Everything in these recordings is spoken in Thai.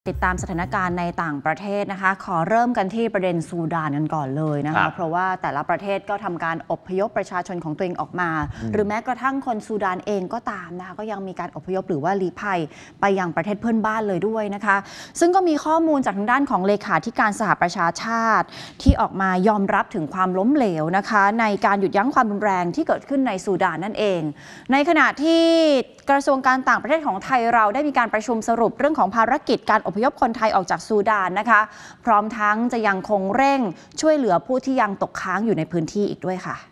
ติดตามสถานการณ์ในต่างประเทศนะคะขอเริ่มกันที่ประเด็นซูดานกันก่อนเลยนะคะเพราะว่าแต่ละประเทศก็ทำการอพยพประชาชนของตัวเองออกมาหรือแม้กระทั่งคนซูดานเองก็ตามนะคะก็ยังมีการอพยพหรือว่าลี้ภัยไปยังประเทศเพื่อนบ้านเลยด้วยนะคะซึ่งก็มีข้อมูลจากทางด้านของเลขาธิการสหประชาชาติที่ออกมายอมรับถึงความล้มเหลวนะคะในการหยุดยั้งความรุนแรงที่เกิดขึ้นในซูดานนั่นเองในขณะที่กระทรวงการต่างประเทศของไทยเราได้มีการประชุมสรุปเรื่องของภารกิจการอพยพคนไทยออกจากซูดานนะคะพร้อมทั้งจะยังคงเร่งช่วยเหลือผู้ที่ยังตกค้างอยู่ในพื้นที่อีกด้วยค่ะ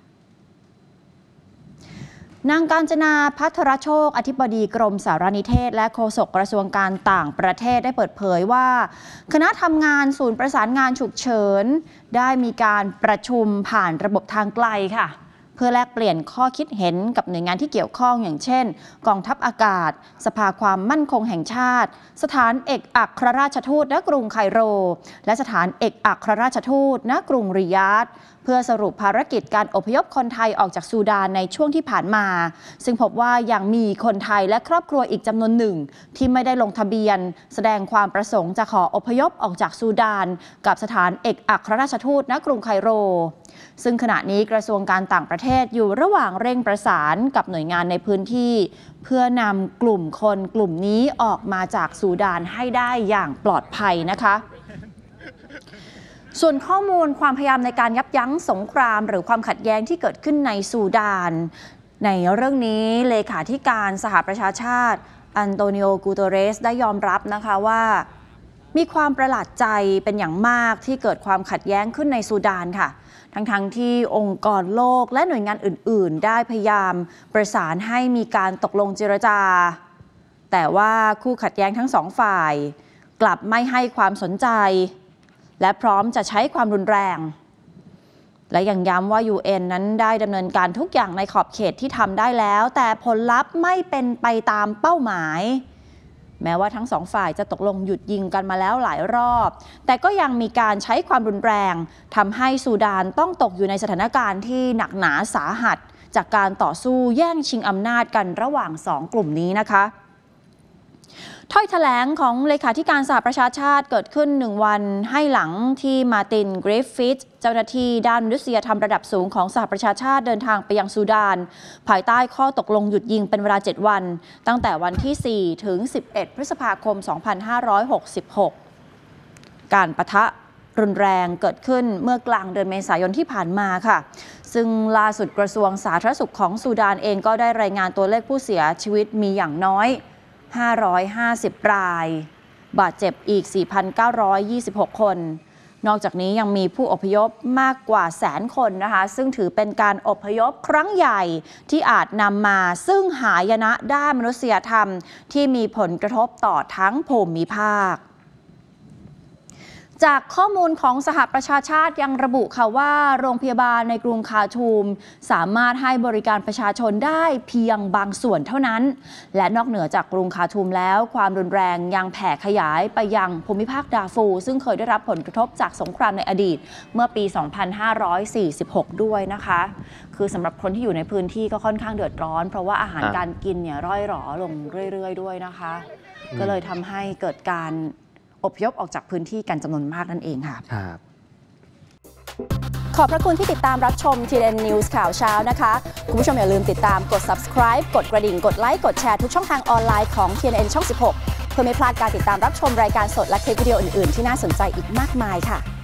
นางกาญจนาภัทรโชคอธิบดีกรมสารนิเทศและโฆษกกระทรวงการต่างประเทศได้เปิดเผยว่าคณะทำงานศูนย์ประสานงานฉุกเฉินได้มีการประชุมผ่านระบบทางไกลค่ะเพื่อแลกเปลี่ยนข้อคิดเห็นกับหน่วยงานที่เกี่ยวข้องอย่างเช่นกองทัพอากาศสภาความมั่นคงแห่งชาติสถานเอกอัครราชทูตณกรุงไคโรและสถานเอกอัครราชทูตณกรุงริยาดเพื่อสรุปภารกิจการอพยพคนไทยออกจากซูดานในช่วงที่ผ่านมาซึ่งพบว่ายังมีคนไทยและครอบครัวอีกจำนวนหนึ่งที่ไม่ได้ลงทะเบียนแสดงความประสงค์จะขออพยพออกจากซูดานกับสถานเอกอัครราชทูตณกรุงไคโรซึ่งขณะนี้กระทรวงการต่างประเทศอยู่ระหว่างเร่งประสานกับหน่วยงานในพื้นที่เพื่อนำกลุ่มคนกลุ่มนี้ออกมาจากซูดานให้ได้อย่างปลอดภัยนะคะส่วนข้อมูลความพยายามในการยับยั้งสงครามหรือความขัดแย้งที่เกิดขึ้นในซูดานในเรื่องนี้เลขาธิการสหประชาชาติอันโตนิโอ กูเตเรสได้ยอมรับนะคะว่ามีความประหลาดใจเป็นอย่างมากที่เกิดความขัดแย้งขึ้นในซูดานค่ะทั้งที่องค์กรโลกและหน่วยงานอื่นๆได้พยายามประสานให้มีการตกลงเจรจาแต่ว่าคู่ขัดแย้งทั้งสองฝ่ายกลับไม่ให้ความสนใจและพร้อมจะใช้ความรุนแรงและยังย้ำว่า UN นั้นได้ดำเนินการทุกอย่างในขอบเขตที่ทำได้แล้วแต่ผลลัพธ์ไม่เป็นไปตามเป้าหมายแม้ว่าทั้งสองฝ่ายจะตกลงหยุดยิงกันมาแล้วหลายรอบแต่ก็ยังมีการใช้ความรุนแรงทำให้ซูดานต้องตกอยู่ในสถานการณ์ที่หนักหนาสาหัสจากการต่อสู้แย่งชิงอำนาจกันระหว่าง2กลุ่มนี้นะคะถ้อยแถลงของเลขาธิการสหประชาชาติเกิดขึ้น1วันให้หลังที่มาร์ติน กริฟฟิธเจ้าหน้าที่ด้านมนุษยธรรมระดับสูงของสหประชาชาติเดินทางไปยังซูดานภายใต้ข้อตกลงหยุดยิงเป็นเวลา7วันตั้งแต่วันที่4ถึง11พฤษภาคม2566การปะทะรุนแรงเกิดขึ้นเมื่อกลางเดือนเมษายนที่ผ่านมาค่ะซึ่งล่าสุดกระทรวงสาธารณสุขของซูดานเองก็ได้รายงานตัวเลขผู้เสียชีวิตมีอย่างน้อย550 รายบาดเจ็บอีก 4,926 คนนอกจากนี้ยังมีผู้อพยพมากกว่า100,000 คนนะคะซึ่งถือเป็นการอพยพครั้งใหญ่ที่อาจนำมาซึ่งหายนะด้านมนุษยธรรมที่มีผลกระทบต่อทั้งภูมิภาคจากข้อมูลของสหประชาชาติยังระบุค่ะว่าโรงพยาบาลในกรุงคาร์ตูมสามารถให้บริการประชาชนได้เพียงบางส่วนเท่านั้นและนอกเหนือจากกรุงคาร์ตูมแล้วความรุนแรงยังแผ่ขยายไปยังภูมิภาคดาฟูซึ่งเคยได้รับผลกระทบจากสงครามในอดีตเมื่อปี 2546 ด้วยนะคะคือสำหรับคนที่อยู่ในพื้นที่ก็ค่อนข้างเดือดร้อนเพราะว่าอาหารการกินเนี่ยร่อยหรอลงเรื่อยๆด้วยนะคะก็เลยทำให้เกิดการอพยพออกจากพื้นที่กันจำนวนมากนั่นเองค่ะขอบพระคุณที่ติดตามรับชม TNN News ข่าวเช้านะคะคุณผู้ชมอย่าลืมติดตามกด subscribe กดกระดิ่งกดไลค์กดแชร์ทุกช่องทางออนไลน์ของ TNN ช่อง 16 เพื่อไม่พลาดการติดตามรับชมรายการสดและคลิปวิดีโออื่นๆที่น่าสนใจอีกมากมายค่ะ